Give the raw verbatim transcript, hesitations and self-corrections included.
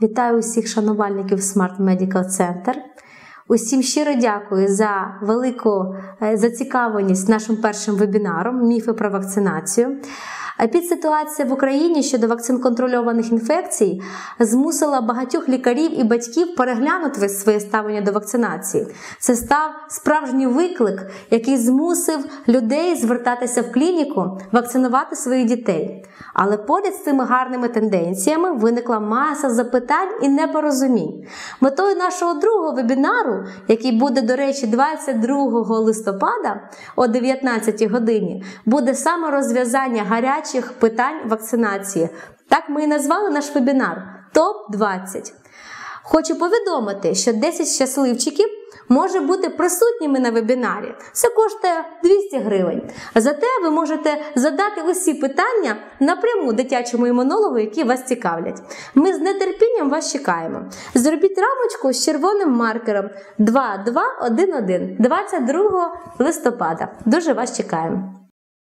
Вітаю усіх шанувальників Smart Medical Center. Усім щиро дякую за велику зацікавленість нашим першим вебінаром «Міфи про вакцинацію». Епідситуація в Україні щодо вакцин-контрольованих інфекцій змусила багатьох лікарів і батьків переглянути своє ставлення до вакцинації. Це став справжній виклик, який змусив людей звертатися в клініку, вакцинувати своїх дітей. Але поряд з цими гарними тенденціями виникла маса запитань і непорозумінь. Метою нашого другого вебінару, який буде, до речі, двадцять другого листопада о дев'ятнадцятій годині, буде саме розв'язання гарячих питань вакцинації. Так ми і назвали наш вебінар топ двадцять. Хочу повідомити, що десять щасливчиків може бути присутніми на вебінарі. Це коштує двісті гривень. Зате ви можете задати усі питання напряму дитячому імунологу, які вас цікавлять. Ми з нетерпінням вас чекаємо. Зробіть рамочку з червоним маркером два два один один двадцять другого листопада. Дуже вас чекаємо.